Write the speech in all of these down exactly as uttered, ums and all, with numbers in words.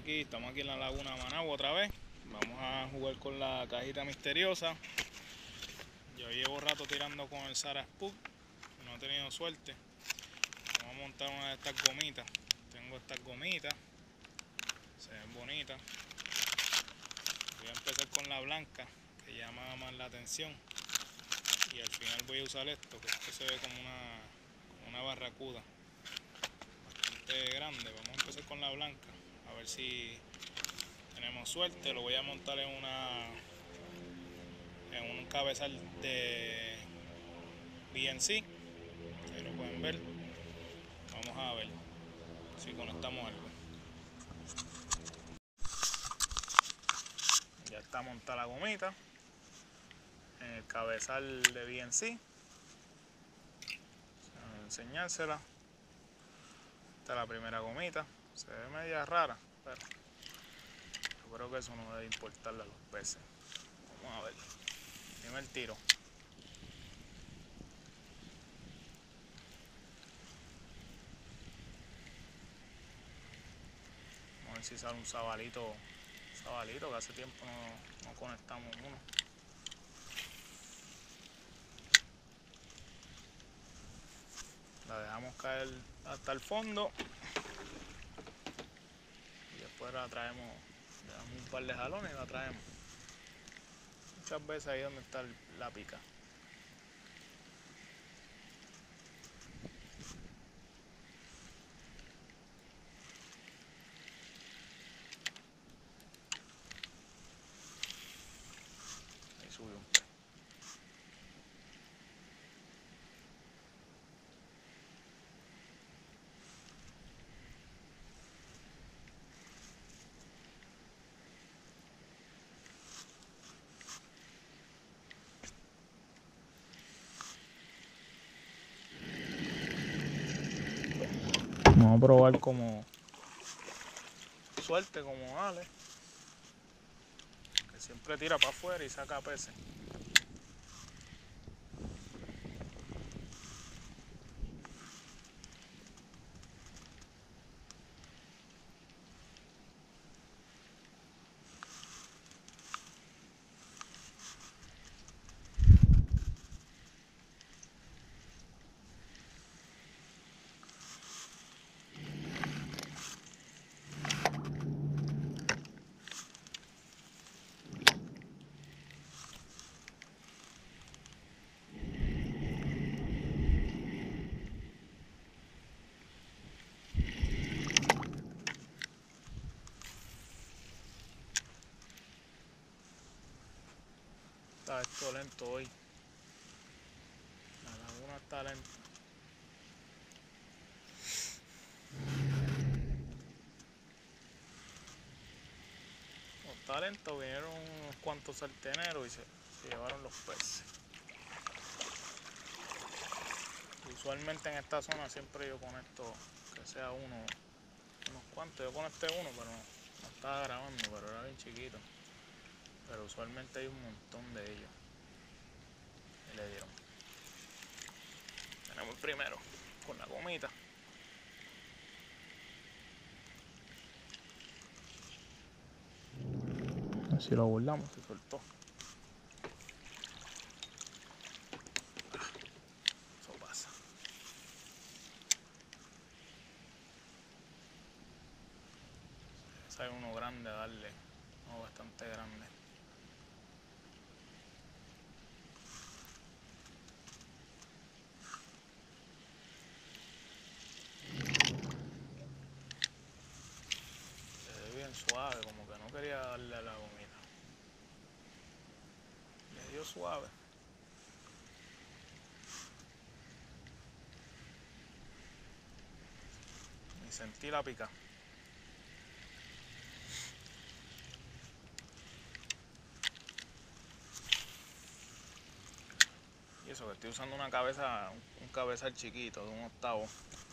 aquí, estamos aquí en la laguna Managua otra vez. Vamos a jugar con la cajita misteriosa. Yo llevo rato tirando con el Zara Spook, no he tenido suerte. Vamos a montar una de estas gomitas. Tengo estas gomitas, se ven bonitas. Voy a empezar con la blanca, que llama más la atención. Y al final voy a usar esto, que esto se ve como una, como una barracuda bastante grande. Vamos a empezar con la blanca, a ver si tenemos suerte. Lo voy a montar en una en un cabezal de B N C, ustedes lo pueden ver. Vamos a ver si conectamos algo. Ya está montada la gomita en el cabezal de B N C. Voy a enseñársela. Esta es la primera gomita. Se ve media rara, pero yo creo que eso no debe importarle a los peces. Vamos a ver. Primer tiro. Vamos a ver si sale un sabalito. Sabalito, que hace tiempo no, no conectamos uno. La dejamos caer hasta el fondo y después la traemos, le damos un par de jalones y la traemos. Muchas veces ahí donde está la pica. Ahí subió un pez. Vamos a probar como suerte como Ale, que siempre tira para afuera y saca peces. Está esto lento hoy. La laguna está lenta. No está lento, vinieron unos cuantos sarteneros y se, se llevaron los peces. Usualmente en esta zona siempre yo conecto, que sea uno, unos cuantos. Yo conecté uno, pero no, no estaba grabando, pero era bien chiquito. Pero usualmente hay un montón de ellos. Y le dieron. Tenemos el primero con la gomita. A ver si lo burlamos, se soltó. Eso pasa. Ese es uno grande a darle, uno bastante grande. Suave, como que no quería darle a la gomita. Le dio suave. Y sentí la pica. Y eso que estoy usando una cabeza, un cabezal chiquito de un octavo.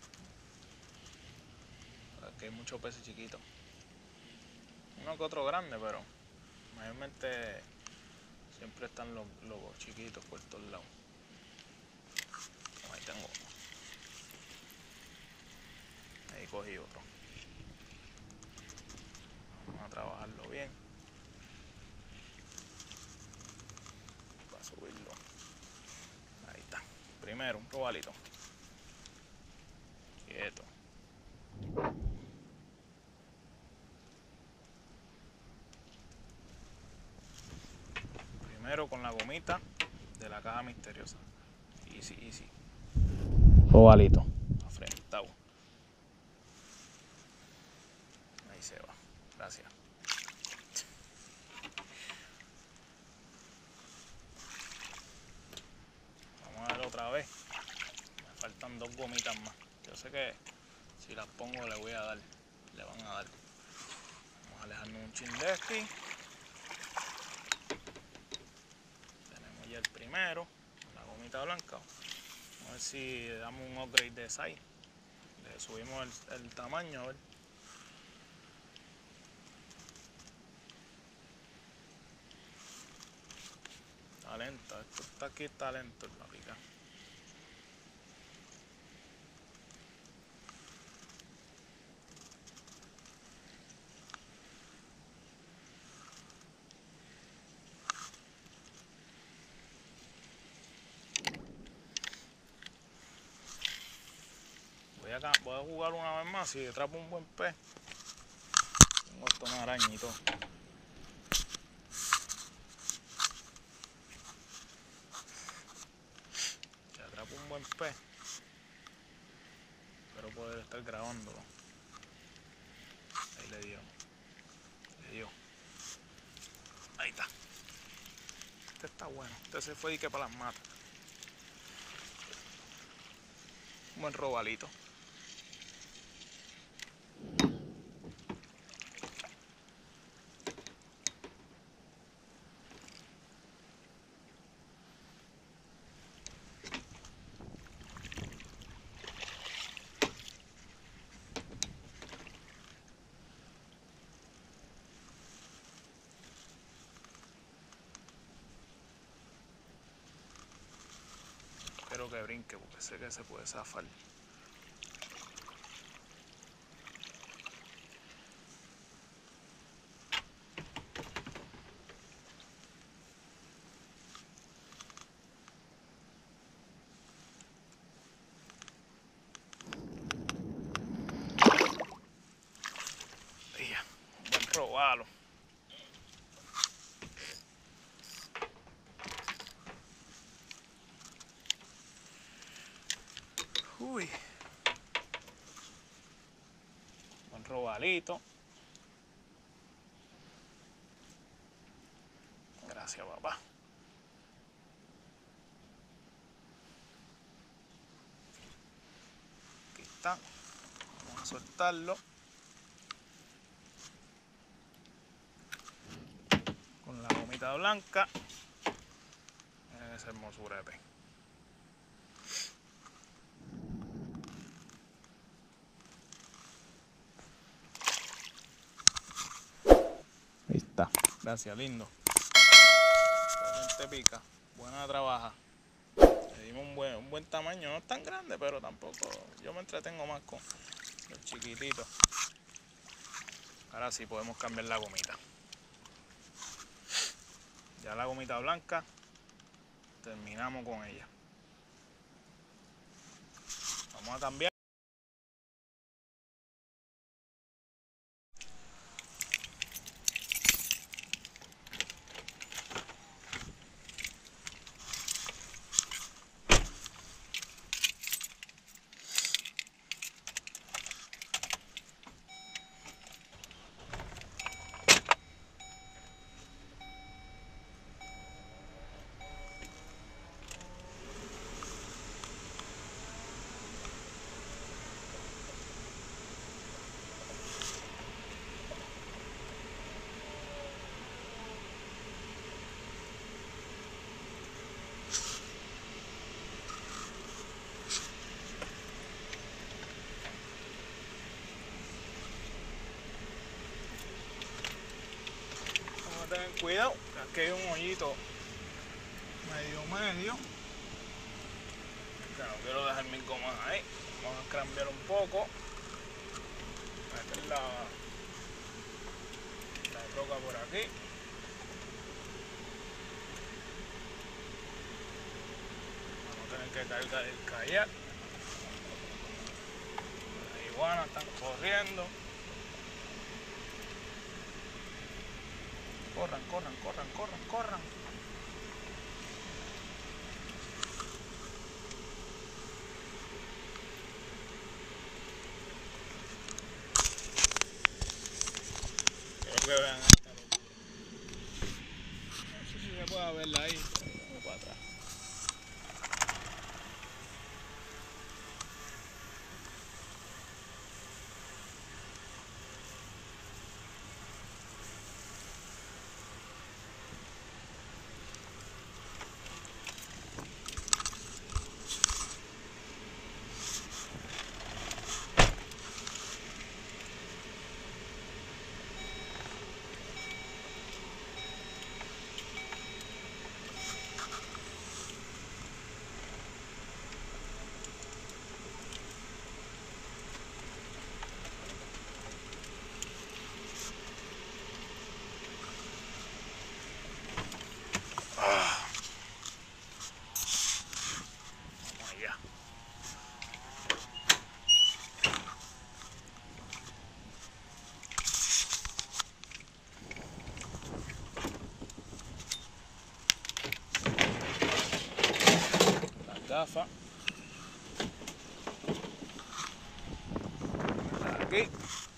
Aquí hay muchos peces chiquitos. Uno que otro grande, pero mayormente siempre están los, los chiquitos por todos lados. Ahí tengo uno. Ahí cogí otro. Todo bien. Para subirlo. Ahí está. Primero, un robalito. Quieto. Primero con la gomita de la caja misteriosa. Easy, easy. Robalito. Afrentado. Ahí se va. Gracias. Vamos a ver otra vez. Me faltan dos gomitas más. Yo sé que si las pongo le voy a dar. Le van a dar. Vamos a alejarnos un chin de aquí. Tenemos ya el primero. La gomita blanca. A ver si damos un upgrade de size. Le subimos el, el tamaño, a ver. Está lenta, esto está aquí, está lento la pica. Voy a, voy a jugar una vez más, si atrapo un buen pez. Tengo esto una araña y todo. Si atrapo un buen pez, espero poder estar grabándolo. Ahí le dio. Le dio. Ahí está. Este está bueno. Este se fue y que para las matas. Un buen robalito. Espero que brinque porque sé que se puede zafar. Un buen robalo. Uy. Buen robalito. Gracias, papá. Aquí está. Vamos a soltarlo. Con la gomita blanca. Miren esa hermosura de pez. Ahí está. Gracias, lindo. Te pica. Buena trabaja. Le dimos un buen, un buen tamaño. No es tan grande, pero tampoco. Yo me entretengo más con los chiquititos. Ahora sí podemos cambiar la gomita. Ya la gomita blanca. Terminamos con ella. Vamos a cambiar. Tener cuidado, que aquí hay un hoyito medio medio que no quiero dejar mi goma ahí. Vamos a cambiar un poco, meter la, la roca por aquí. Vamos a tener que cargar el kayak. Las iguanas están corriendo. Corran, corran, corran, corran, corran. Quiero que vean esta locura. No sé si se puede verla ahí. Vamos para atrás. Gafa aquí.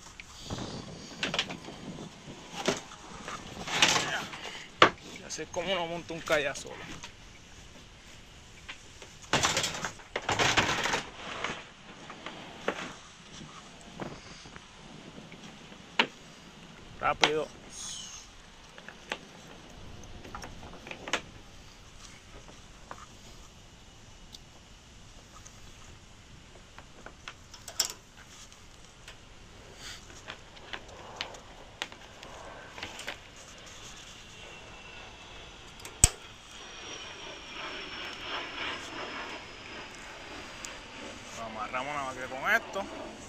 Y así es como uno monta un kayak solo. Rápido. Amarramos nada más que con esto.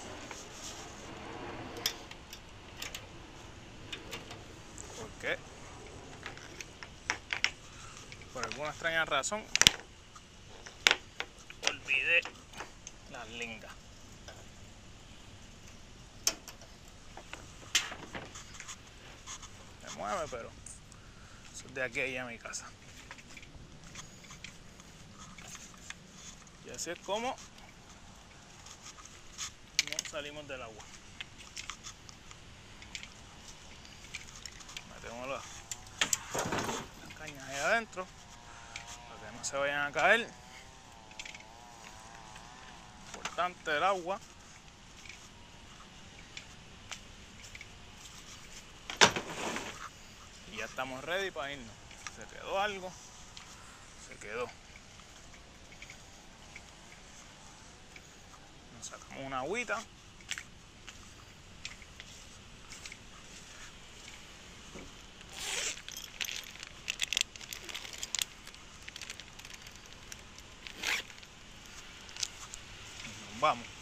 Porque por alguna extraña razón olvidé las lingas. Se mueve, pero eso es de aquí a allá a mi casa. Y así es como no salimos del agua. Metemos las, las cañas ahí adentro para que no se vayan a caer. Importante el agua. Y ya estamos ready para irnos. Se quedó algo, se quedó. Nos sacamos una agüita. Y nos vamos.